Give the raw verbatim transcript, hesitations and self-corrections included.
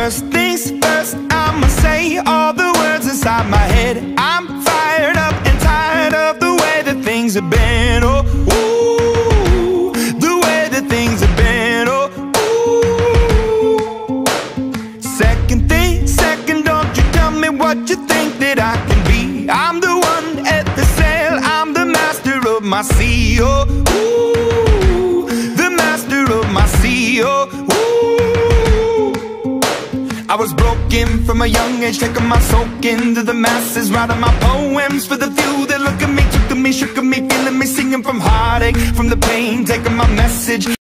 First things first, I'ma say all the words inside my head. I'm fired up and tired of the way that things have been. Oh, ooh, the way that things have been. Oh, ooh. Second thing, second, don't you tell me what you think that I can be. I'm the one at the sail, I'm the master of my sea. Oh, ooh, the master of my sea. Oh, ooh. I was broken from a young age, taking my soak into the masses, writing my poems for the few that look at me, took to me, shook at me, feeling me, singing from heartache, from the pain, taking my message.